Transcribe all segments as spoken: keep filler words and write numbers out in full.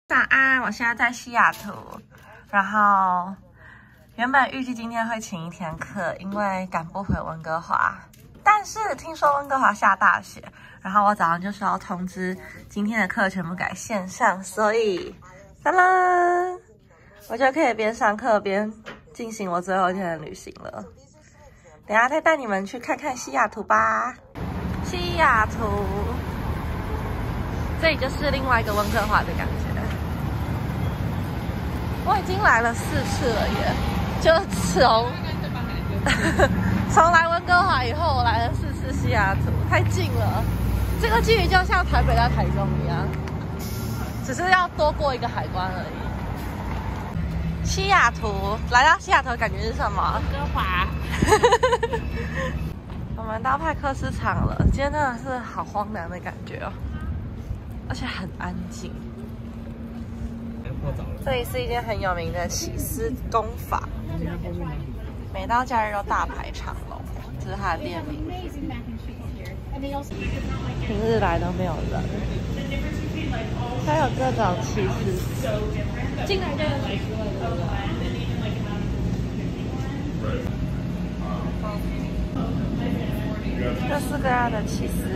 早安，我现在在西雅图，然后原本预计今天会请一天课，因为赶不回温哥华，但是听说温哥华下大雪，然后我早上就收到通知，今天的课全部改线上，所以当当，我就可以边上课边进行我最后一天的旅行了。等一下再带你们去看看西雅图吧。西雅图，这里就是另外一个温哥华的感觉。我已经来了四次了耶，就从从来温哥华以后，我来了四次西雅图，太近了。这个距离就像台北到台中一样，只是要多过一个海关而已。西雅图，来到西雅图的感觉是什么？ 温哥华。 我们到派克市场了，今天真的是好荒凉的感觉哦，而且很安静。这里是一间很有名的起司工坊，每到假日都大排长龙，这是它的店名。平日来都没有人，还有各种起司，进来就有起司了。各式各样的起司。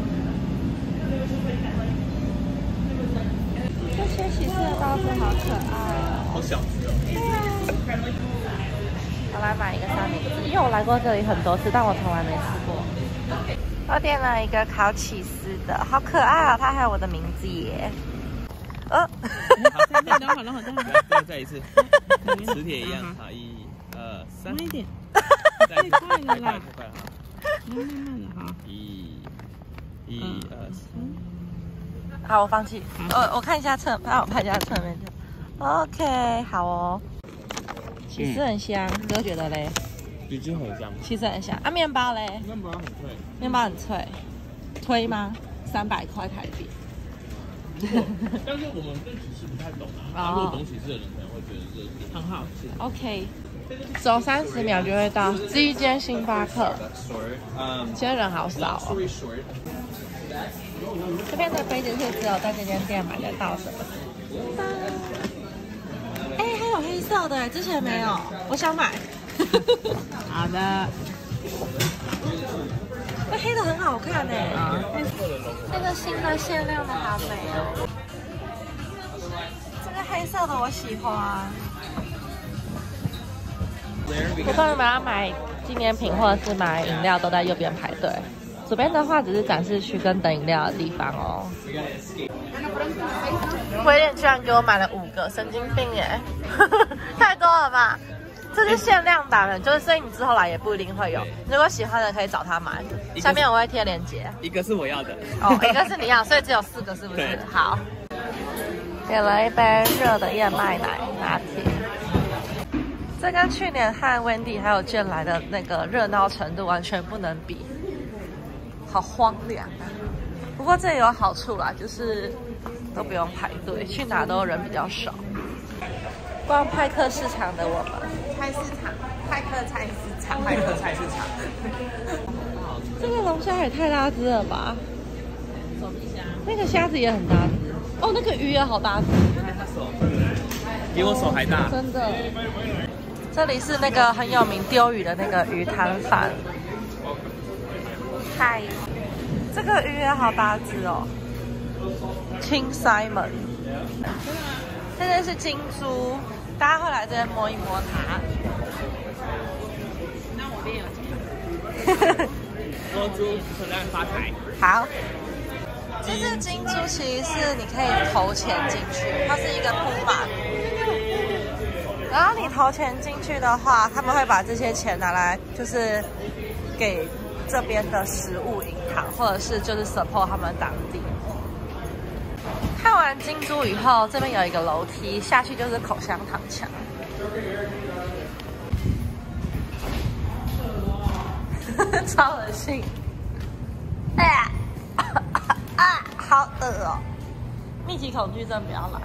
这些起司的包子好可爱哦， 好小只哦。 对啊。我来买一个三明治，因为我来过这里很多次，但我从来没吃过。我点了一个烤起司的，好可爱哦，它还有我的名字耶。呃。 好，等会儿，等会儿，等会儿，再再一次，磁铁一样。好，一、二、三。慢一点。太快了啦！太快了，慢慢慢的哈。一、一、二、三。 好，我放弃。我我看一下侧，帮我拍一下侧面。OK， 好哦。起司很香，哥觉得嘞？ 起司很香。 起司很香啊，面包嘞？ 面包很脆。面包很脆，推吗？三百块台币。 但是我们对起司不太懂啊，如果懂起司的人可能会觉得这很好吃。 OK， 走三十秒就会到这一间星巴克。今天人好少哦。这边的杯子是只有在这间店买得到的。哎，还有黑色的，之前没有，我想买。 好的。 那黑的很好看哎。啊。这个新的限量的好美哦。这个黑色的我喜欢。如果你们要买纪念品或者是买饮料，都在右边排队。左边的话只是展示区跟等饮料的地方哦。威廉居然给我买了五个，神经病耶！太多了吧？这是限量版的，就是所以你之后来也不一定会有。如果喜欢的可以找他买，下面我会贴链接。 一个是我要的， 哦，一个是你要，所以只有四个是不是？好。点了一杯热的燕麦奶拿铁。这跟去年和 Wendy 还有Jen来的那个热闹程度完全不能比。好荒凉啊！不过这也有好处啦，就是都不用排队，去哪都人比较少。逛派克市场的我们， 菜市场，派克菜市场， 派克菜市场。 这个龙虾也太大只了吧！ 手臂虾， 那个虾子也很大只。哦，那个鱼也好大只， 比我手还大。 真的。这里是那个很有名丢鱼的那个鱼摊贩。嗨，这个鱼也好大只哦，青 Simon， 这边是金珠，大家会来这边摸一摸它。 那我变有钱。 摸猪可能发财。 好，这只金珠其实是你可以投钱进去，它是一个铺满。然后你投钱进去的话，他们会把这些钱拿来就是给这边的食物银行，或者是就是 support 他们当地。看完金珠以后，这边有一个楼梯下去就是口香糖墙。超恶心！哎呀，啊，好恶哦！密集恐惧症不要来。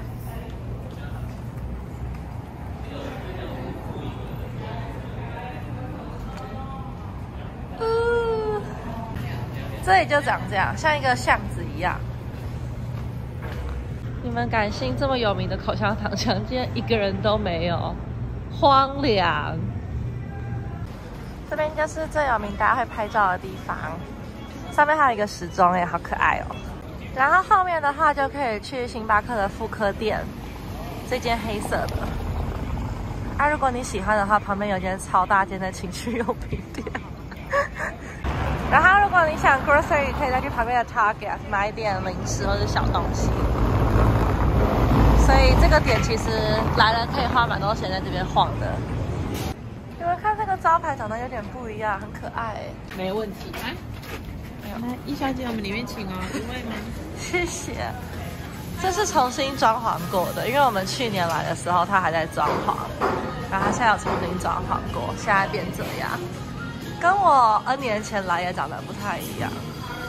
嗯，这里就长这样，像一个巷子一样。 你们敢信这么有名的口香糖厂今天一个人都没有，荒凉。这边就是最有名大家会拍照的地方，上面还有一个时钟耶，好可爱哦。然后后面的话就可以去星巴克的复刻店，这间黑色的。啊，如果你喜欢的话，旁边有间超大间的情趣用品店。然后如果你想 grocery， 可以再去旁边的 Target 买一点零食或者小东西。所以这个点其实来了可以花蛮多钱在这边晃的。你们看这个招牌长得有点不一样，很可爱。 没问题。来，来，易小姐，我们里面请哦，一位吗？ 谢谢。这是重新装潢过的，因为我们去年来的时候它还在装潢，然后它现在有重新装潢过，现在变这样，跟我 N 年前来也长得不太一样。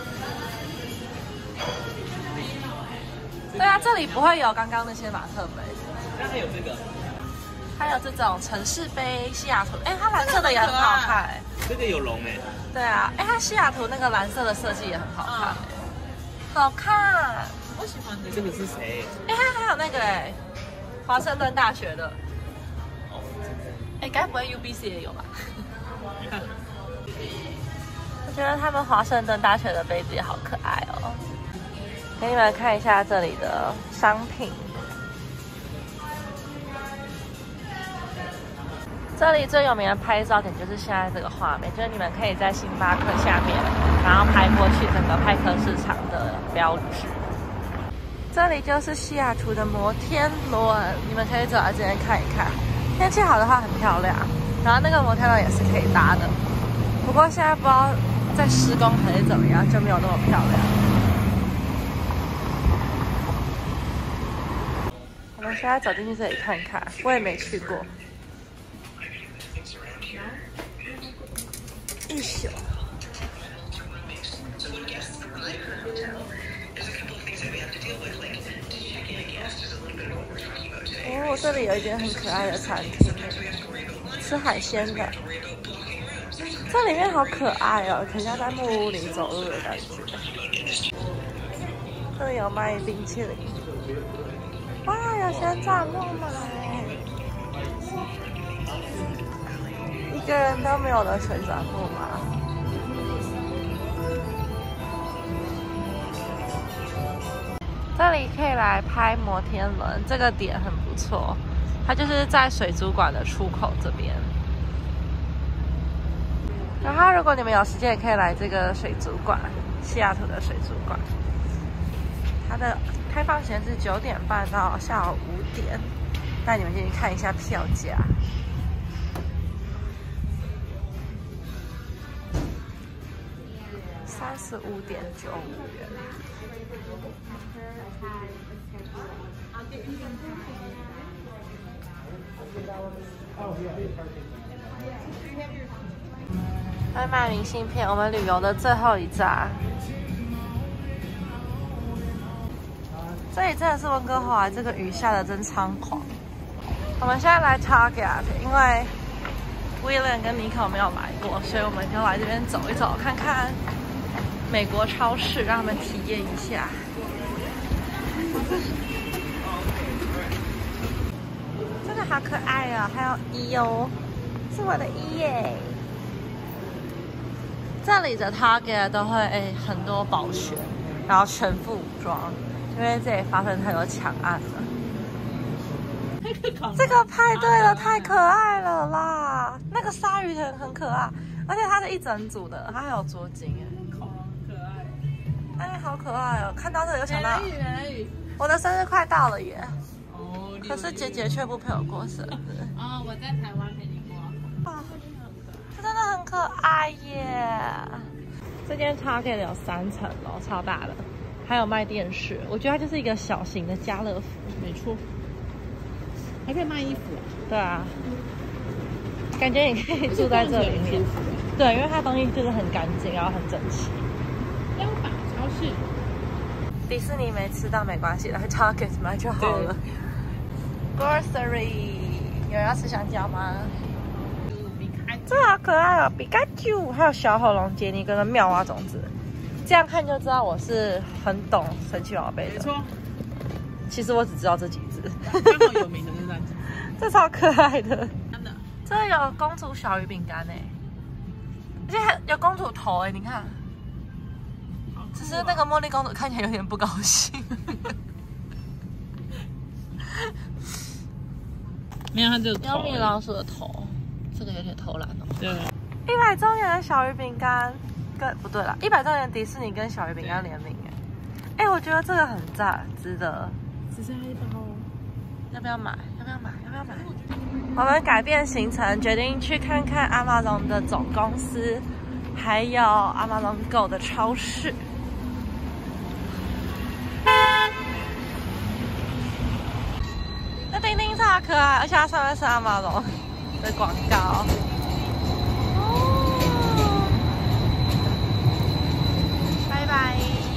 对啊，这里不会有刚刚那些马克杯， 那还有这个， 还有这种城市杯西雅图，哎，它蓝色的也很好看，哎， 这个有龙哎。 对啊，哎，它西雅图那个蓝色的设计也很好看，好看。 我喜欢的这个是谁？ 哎，还有那个哎，华盛顿大学的。 哦， 哎，该不会 U B C 也有吧？我觉得他们华盛顿大学的杯子也好可爱哦。给你们看一下这里的商品。这里最有名的拍照点就是现在这个画面，就是你们可以在星巴克下面，然后拍过去整个派克市场的标志。这里就是西雅图的摩天轮，你们可以走来这边看一看。天气好的话很漂亮，然后那个摩天轮也是可以搭的，不过现在不知道在施工还是怎么样，就没有那么漂亮。我们现在走进去这里看看，我也没去过。一宿。哦，这里有一间很可爱的餐厅，吃海鲜的。这里面好可爱哦，很像在木屋里走路的感觉。这里有卖冰淇淋，哇，有旋转木马，一个人都没有的旋转木马。这里可以来拍摩天轮，这个点很不错，它就是在水族馆的出口这边。然后如果你们有时间，也可以来这个水族馆，西雅图的水族馆。它的开放时间是九点半到下午五点，带你们进去看一下票价。三十五点九五元。来买明信片，我们旅游的最后一站。这里真的是温哥华，这个雨下的真猖狂。我们现在来 Target， 因为 William 跟 Nico 没有来过，所以我们就来这边走一走，看看美国超市，让他们体验一下。这个好可爱哦，还有衣哦，是我的衣耶。这里的 Target 都会诶很多保全，然后全副武装，因为这里发生太多抢案了。这个派对的太可爱了啦！那个鲨鱼很很可爱，而且它是一整组的，它还有捉巾哎， 恐龙可爱。 哎，好可爱哦！看到这个就想到， 美人鱼，美人鱼。 我的生日快到了耶！ 哦。 可是姐姐却不陪我过生日。 哦，我在台湾陪你过。 啊，这真的很可爱耶！这间 Target 有三层楼，超大的，还有卖电视。我觉得它就是一个小型的家乐福， 没错。还可以卖衣服。 对啊，感觉你可以住在这里面。对，因为它东西就是很干净，然后很整齐。 标榜超市。 迪士尼没吃到没关系，来 Target 买就好了。Grocery， 有人要吃香蕉吗？这好可爱哦，比卡丘，还有小火龙杰尼跟个妙蛙种子。这样看就知道我是很懂神奇宝贝的。 没错。 其实我只知道这几只。 刚好有名的那三只， 这超可爱的。 真的。 这有公主小鱼饼干哎，而且有公主头哎，你看。只是那个茉莉公主看起来有点不高兴。 没有，它只有有米老鼠的头，这个有点偷懒哦。 对。 一百周年的小鱼饼干，跟不对啦，一百周年迪士尼跟小鱼饼干联名哎，哎，我觉得这个很赞，值得。 只剩下一包哦， 要不要买？要不要买？要不要买？我们改变行程，决定去看看 Amazon 的总公司，还有 Amazon Go 的超市。那钉钉超可爱，而且它上面是 Amazon 的广告。哦，拜拜。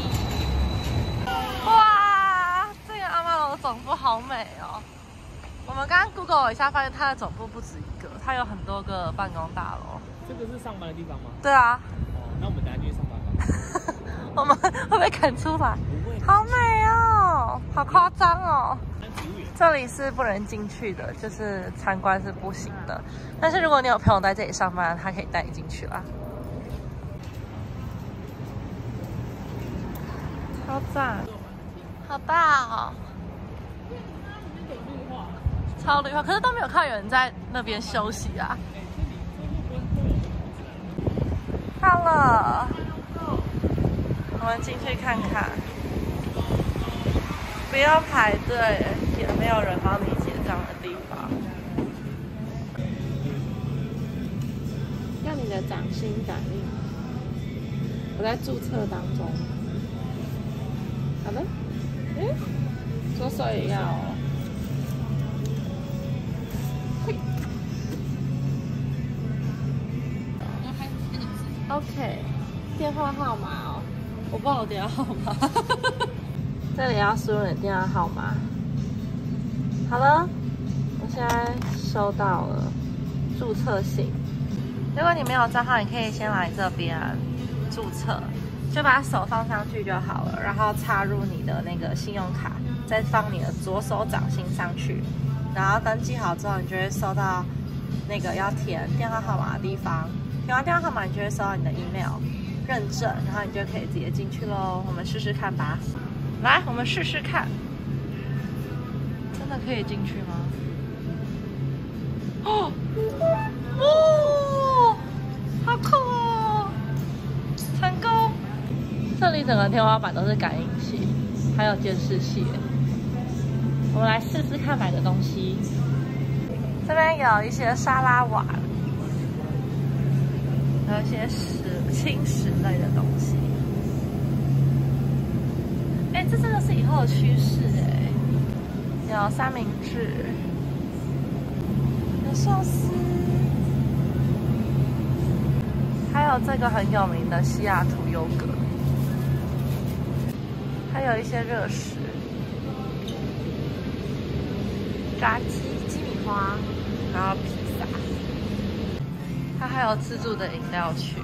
哇，这个 Amazon 的总部好美哦。我们刚刚 Google 了一下，发现它的总部不止一个，它有很多个办公大楼。 这个是上班的地方吗？ 对啊。 哦，那我们等下就去上班吧。 我们会不会赶出来？不会。好美哦，好夸张哦。这里是不能进去的，就是参观是不行的。但是如果你有朋友在这里上班，他可以带你进去啦。超赞，好大哦。超绿化，可是都没有看有人在那边休息啊。到了，我们进去看看。不要排队，也没有人帮你结账的地方。 要你的掌心感应，我在注册当中。好的，嗯，左手也要哦。OK， 电话号码哦， 我不知道我电话号码。 这里要输入你的电话号码。好了，我现在收到了注册信。 如果你没有账号，你可以先来这边注册，就把手放上去就好了，然后插入你的那个信用卡，再放你的左手掌心上去，然后登记好之后，你就会收到那个要填电话号码的地方。填完电话号码，你就会收到你的 email 认证，然后你就可以直接进去喽。我们试试看吧。来，我们试试看，真的可以进去吗？哦，哦，好酷哦！成功！这里整个天花板都是感应器，还有监视器。我们来试试看买的东西。这边有一些沙拉碗，还有一些食轻食类的东西。哎，这真的是以后的趋势哎！有三明治，有寿司，还有这个很有名的西雅图优格，还有一些热食，炸鸡、鸡米花，然后披萨，它还有自助的饮料区，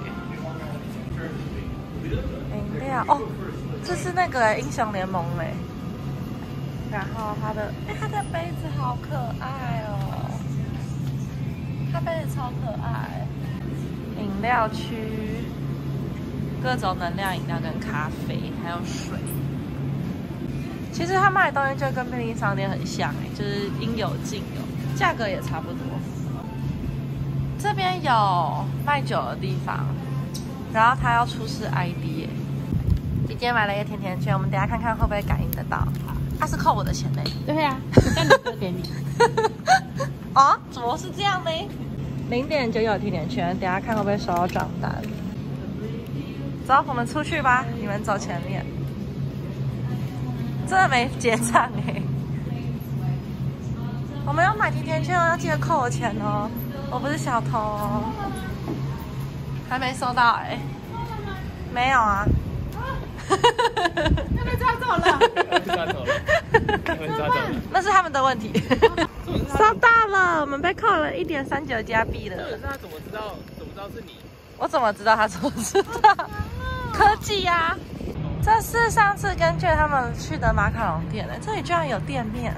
饮料哦。这是那个英雄联盟嘞，然后它的哎，它的杯子好可爱哦，它杯子超可爱。饮料区，各种能量饮料跟咖啡，还有水。其实它卖的东西就跟便利商店很像哎，就是应有尽有，价格也差不多。这边有卖酒的地方，然后它要出示 I D 哎。姐姐买了一个甜甜圈，我们等一下看看会不会感应得到。他、啊、是扣我的钱呢？ 对呀、啊，那你哥给你。 啊？怎么是这样呢？零点九九甜甜圈，等一下看会不会收到账单。走，我们出去吧，你们走前面。真的没结账哎。我们要买甜甜圈哦，要记得扣我钱哦，我不是小偷哦。还没收到哎。没有啊。 要被抓走了， 被抓走了，被抓走了， 那是他们的问题。收到了，我们被扣了一点三九加币了。 可是他怎么知道？怎么知道是你？ 我怎么知道他怎么知道？科技呀、啊，这这是上次跟卷他们去的马卡龙店诶，这里居然有店面，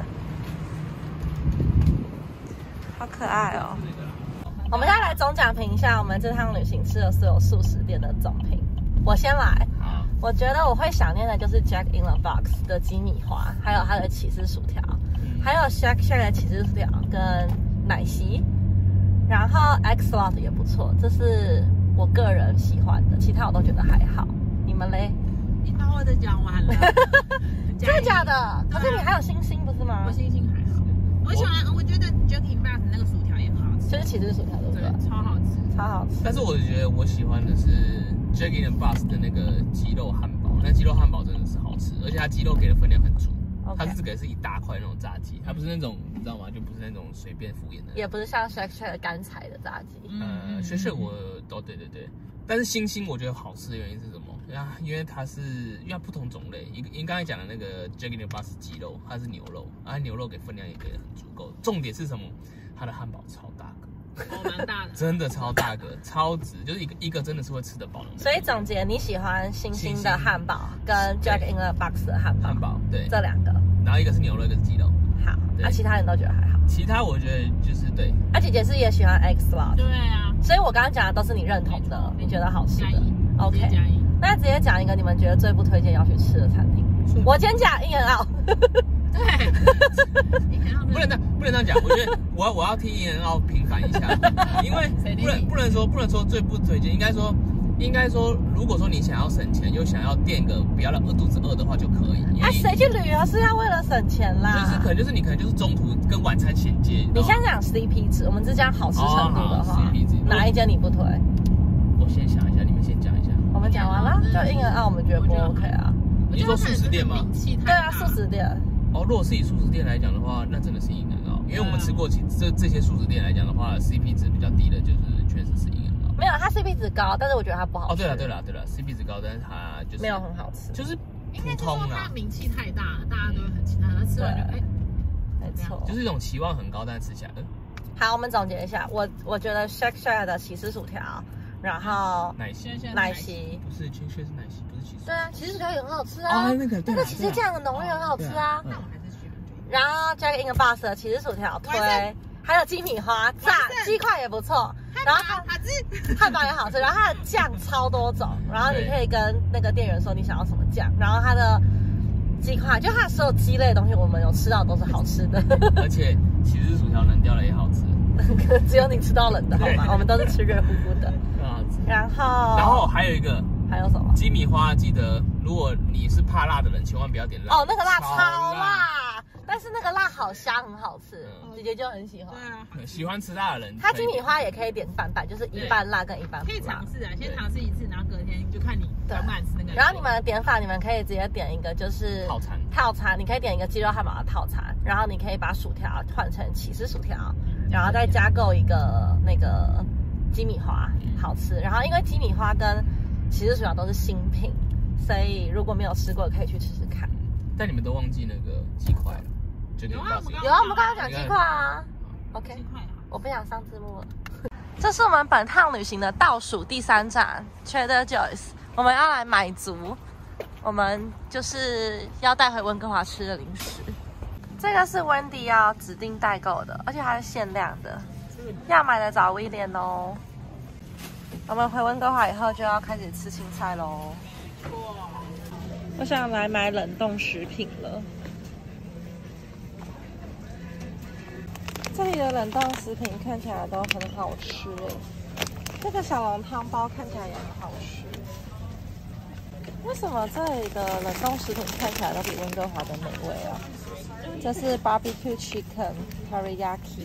好可爱哦！我们现在来总讲评一下我们这趟旅行吃的所有素食店的总评。我先来，我觉得我会想念的就是 Jack in the Box 的鸡米花，还有它的起司薯条，还有 Shake Shack 的起司薯条跟奶昔，然后 Axolotl 也不错，这是我个人喜欢的，其他我都觉得还好。你们嘞？ 你把我的讲完了， 真的假的？可是你还有星星不是吗？ 我星星还好，我喜欢，我觉得 Jack in the Box 那个薯条也很好吃， 就是起司薯条对不对？ 对，超好吃， 超好吃。 但是我觉得我喜欢的是 Jack in the Box 的那个鸡肉汉堡，那鸡肉汉堡真的是好吃，而且它鸡肉给的分量很足。它是给的是一大块那种炸鸡，它不是那种你知道吗？就不是那种随便敷衍的， 也不是像 Shake Shack 干柴的炸鸡。 呃，学学我哦，对对对。但是星星我觉得好吃的原因是什么？啊，因为它是因为它不同种类，一个因为刚才讲的那个 Jack in the Box 是鸡肉，它是牛肉，啊牛肉给分量也给的很足够。重点是什么？它的汉堡超大个， 哦，蛮大的， 真的超大个，超值，就是一个一个真的是会吃得饱的。 所以总结，你喜欢星星的汉堡跟 Jack in the Box 的汉堡， 汉堡对这两个， 然后一个是牛肉，一个是鸡肉。 好，那、啊、其他人都觉得还好。 其他我觉得就是对。 啊，姐姐是也喜欢 Axolotl。 对啊。 所以我刚刚讲的都是你认同的，你觉得好吃的。OK。 加一。 那直接讲一个你们觉得最不推荐要去吃的餐厅。我先讲 In and Out。 对。 不能这样，不能这样讲。我觉得我要我要替 In and Out平反一下，因为不能不能说不能说最不推荐，应该说。应该说，如果说你想要省钱，又想要垫个不要让饿肚子饿的话，就可以。 啊，谁去旅游是要为了省钱啦？ 就是可能就是你可能就是中途跟晚餐衔接。 你先讲 C P 值，我们这家好吃程度的话， C P 值哪一间你不推？ 我先想一下，你们先讲一下。 我们讲完了，就 In and Out 我们觉得不 OK 啊。 你说素食店吗？ 对啊，素食店。 哦，如果是以素食店来讲的话，那真的是 In and Out，因为我们吃过其这这些素食店来讲的话 ，C P 值比较低的，就是确实是 In and Out。 没有，它 C P 值高，但是我觉得它不好吃。 哦，对了对了对了 ，C P 值高，但是它就是没有很好吃， 就是普通啦。 它名气太大，大家都会很期待，它吃完就哎， 没错， 就是一种期望很高，但是吃起来，嗯。 好，我们总结一下，我我觉得 Shake Shack 的起司薯条，然后奶昔奶昔不是，确实是奶昔，不是起司。 对啊，起司薯条也很好吃啊。 哦，那个那个起司酱很浓郁，很好吃啊。 那我还是喜欢这个。 然后 Jack in the Box 的起司薯条推，还有鸡米花炸鸡块也不错。然后它汉堡也好吃，然后它的酱超多种，然后你可以跟那个店员说你想要什么酱，然后它的鸡块，就它所有鸡类的东西，我们有吃到都是好吃的。 而且起司薯条冷掉了也好吃， 只有你吃到冷的好吗？我们都是吃热乎乎的。然后， 然后还有一个， 还有什么？ 鸡米花，记得如果你是怕辣的人，千万不要点辣。 哦，那个辣超辣。但是那个辣好香，很好吃，嗯、姐姐就很喜欢。 对啊， 喜欢吃辣的人， 它鸡米花也可以点半半，就是一半辣跟一半不辣。 可以尝试啊，先尝试一次，然后隔天就看你敢不敢吃那个。 然后你们的点法，你们可以直接点一个就是套餐， 套餐，你可以点一个鸡肉汉堡的套餐，然后你可以把薯条换成起司薯条，然后再加购一个那个鸡米花，好吃。然后因为鸡米花跟起司薯条都是新品，所以如果没有吃过，可以去吃吃看。 但你们都忘记那个鸡块了。 有啊， 有啊，我们刚刚讲鸡块啊。OK， 我不想上字幕了。这是我们本趟旅行的倒数第三站 Trader Joe's， 我们要来买足，我们就是要带回温哥华吃的零食。这个是 Wendy 要指定代购的，而且还是限量的，要买的找威廉哦。我们回温哥华以后就要开始吃青菜喽。我想来买冷冻食品了。这里的冷冻食品看起来都很好吃哎，这个小笼汤包看起来也很好吃。为什么这里的冷冻食品看起来都比温哥华的美味啊？这是 barbecue chicken teriyaki，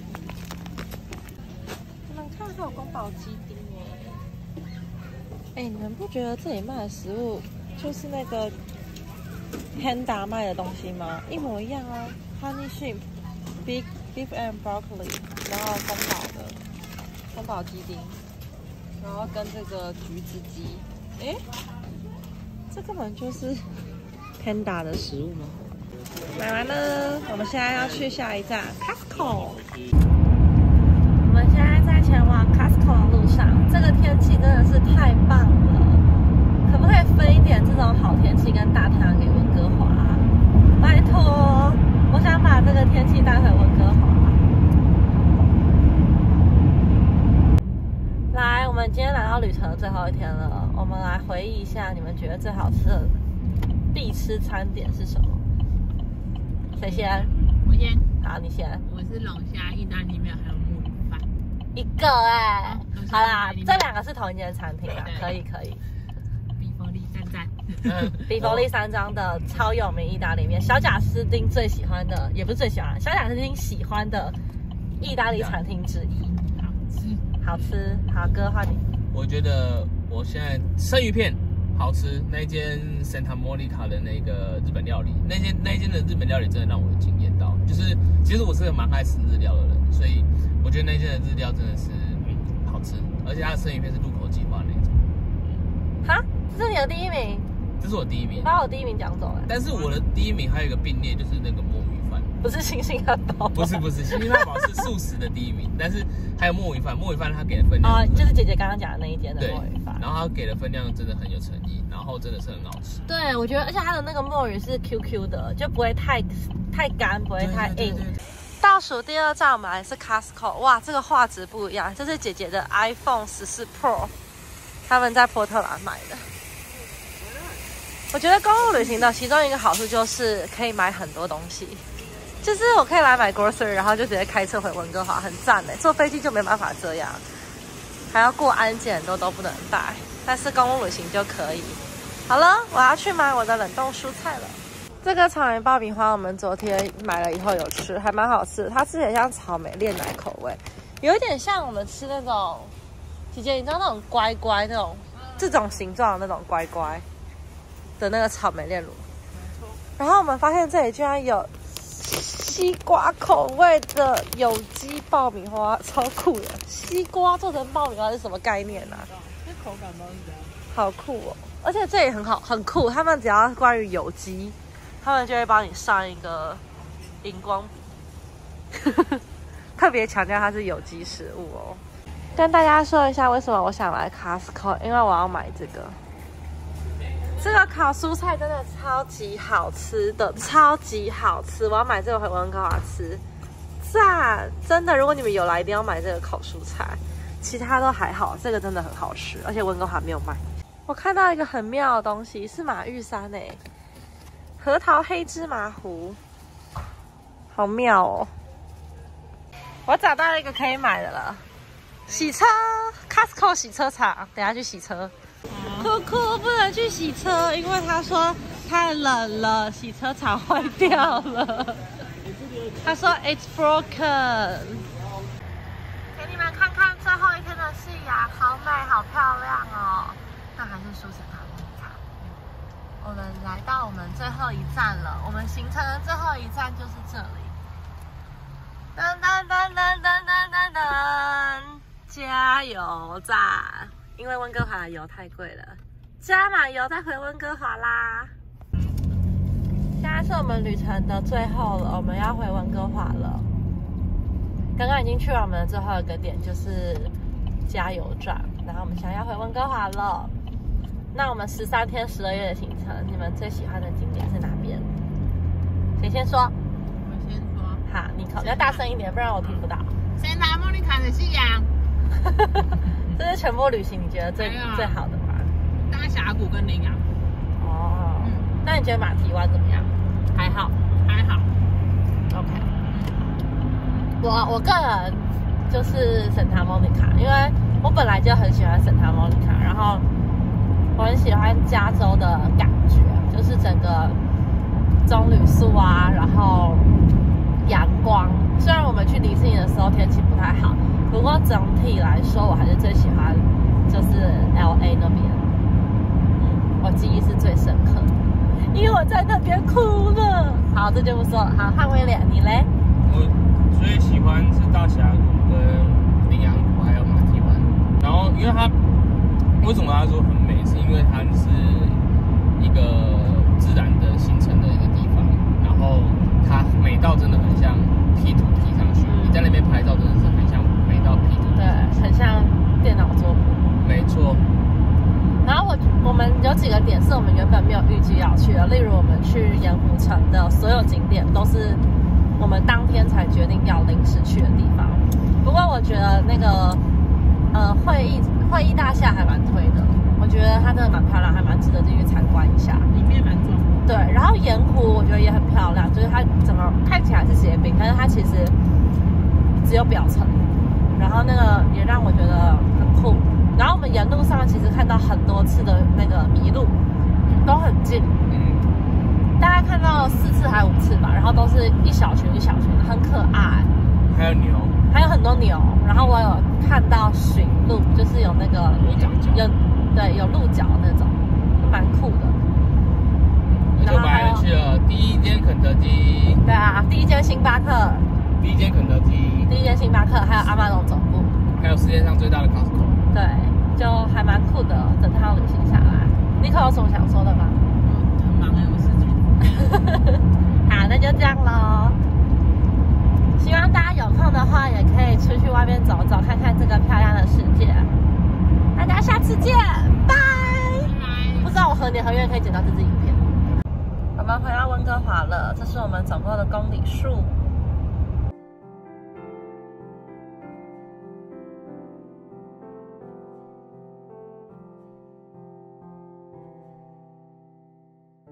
你们看还有宫保鸡丁哎，哎，你们不觉得这里卖的食物就是那个 Panda 卖的东西吗？一模一样啊 ，honey shrimp，big beef and broccoli， 然后宫保的宫保鸡丁，然后跟这个橘子鸡，哎，这根本就是 Panda 的食物吗？买完了，我们现在要去下一站 Costco。我们现在在前往 Costco 的路上，这个天气真的是太棒了，可不可以分一点这种好天气跟大的最后一天了，我们来回忆一下，你们觉得最好吃的必吃餐点是什么？谁先？ 我先。 好，你先。 我是龙虾意大利面还有木鱼饭。 一个哎、欸，好啦，这两个是同一间餐厅啊，可以可以。 比佛利赞赞。 嗯，比佛利山庄的超有名意大利面，小贾斯汀最喜欢的，也不是最喜欢，小贾斯汀喜欢的意大利餐厅之一。 好吃， 好吃。好哥换你。 我觉得我现在生鱼片好吃，那间 Santa Monica 的那个日本料理，那间那间的日本料理真的让我惊艳到。就是其实我是个蛮爱吃日料的人，所以我觉得那间的日料真的是嗯好吃，而且它的生鱼片是入口即化那种。 哈，这是你的第一名？ 这是我第一名， 把我第一名讲走了。 但是我的第一名还有一个并列，就是那个墨鱼饭， 不是星星汉堡， 不是不是，星星汉堡是素食的第一名，但是还有墨鱼饭，墨鱼饭它给的分量哦，就是姐姐刚刚讲的那一间的墨鱼饭， 然后它给的分量真的很有诚意，然后真的是很好吃。 对，我觉得，而且它的那个墨鱼是 Q Q 的，就不会太太干，不会太硬。对对对对对，倒数第二站我们来是 Costco， 哇，这个画质不一样，这是姐姐的 iPhone 十四 Pro， 他们在波特兰买的。我觉得公路旅行的其中一个好处就是可以买很多东西，就是我可以来买 grocery， 然后就直接开车回温哥华，很赞哎！坐飞机就没办法这样，还要过安检，都都不能带，但是公路旅行就可以。好了，我要去买我的冷冻蔬菜了。这个草莓爆米花我们昨天买了以后有吃，还蛮好吃，它吃起来像草莓炼奶口味，有一点像我们吃那种，姐姐你知道那种乖乖那种这种形状的那种乖乖的那个草莓炼乳。然后我们发现这里居然有西瓜口味的有机爆米花，超酷的！西瓜做成爆米花是什么概念啊？ 这口感包一样，好酷哦！而且这里很好，很酷。他们只要关于有机，他们就会帮你上一个荧光笔，特别强调它是有机食物哦。跟大家说一下为什么我想来 Costco， 因为我要买这个。这个烤蔬菜真的超级好吃的，超级好吃！我要买这个回温哥华吃，赞！真的，如果你们有来，一定要买这个烤蔬菜。其他都还好，这个真的很好吃，而且温哥华没有卖。我看到一个很妙的东西，是马玉山诶、欸，核桃黑芝麻糊，好妙哦！我找到一个可以买的了，洗车 ，Costco 洗车场，等一下去洗车。酷酷不能去洗车，因为他说太冷了，洗车场坏掉了。他说 it's broken。给你们看看最后一天的夕阳，好美，好漂亮哦。那还是舒适塔莫卡。我们来到我们最后一站了，我们行程的最后一站就是这里。噔噔噔噔噔噔噔噔，加油站。因为温哥华的油太贵了，加满油再回温哥华啦。现在是我们旅程的最后了，我们要回温哥华了。刚刚已经去完我们的最后一个点，就是加油站，然后我们想要回温哥华了。那我们十三天十二月的行程，你们最喜欢的景点是哪边？谁先说？ 我先说。 好，你口要大声一点，不然我听不到。 Santa Monica的夕阳。 这是全部旅行你觉得最最好的吗？ 大峡谷跟羚羊谷。 哦，嗯，那你觉得马蹄湾怎么样？还好， 还好。 OK。我我个人就是 Santa Monica， 因为我本来就很喜欢 Santa Monica， 然后我很喜欢加州的感觉，就是整个棕榈树啊，然后阳光。虽然我们去迪士尼的时候天气不太好。不过整体来说，我还是最喜欢就是 L A 那边，嗯，我记忆是最深刻的，因为我在那边哭了。好，这就不说了。好，汉威廉，你嘞？ 我最喜欢是大峡谷跟羚羊谷，还有马蹄湾。然后，因为它为什么他说很美，是因为它是一个自然的形成的一个地方，然后它美到真的很像 P 图 P 上去，你在那边拍照真的是很像。 对，很像电脑桌布。 没错。 然后我我们有几个点是我们原本没有预计要去的，例如我们去盐湖城的所有景点都是我们当天才决定要临时去的地方。不过我觉得那个呃，会议会议大厦还蛮推的，我觉得它真的蛮漂亮，还蛮值得进去参观一下。 里面蛮壮。 对，然后盐湖我觉得也很漂亮，就是它整个看起来是结冰，但是它其实只有表层，然后那个也让我觉得很酷。然后我们沿路上其实看到很多次的那个麋鹿，都很近，嗯，大概看到四次还五次吧，然后都是一小群一小群的，很可爱。 还有牛， 还有很多牛，然后我有看到驯鹿，就是有那个鹿角角， 有对有鹿角那种，蛮酷的。 而且我们还去了第一间肯德基， 对啊，第一间星巴克， 第一间肯德基， 第一间星巴克，还有阿玛龙总部， 还有世界上最大的 Costco。 对，就还蛮酷的。整趟旅行下来，尼克有什么想说的吗？ 嗯，很忙哎，我是这好，那就这样咯。希望大家有空的话，也可以出去外面走走，看看这个漂亮的世界。大家下次见，拜。不知道我何年何月可以剪到这支影片。我们回到温哥华了，这是我们走过的公里数。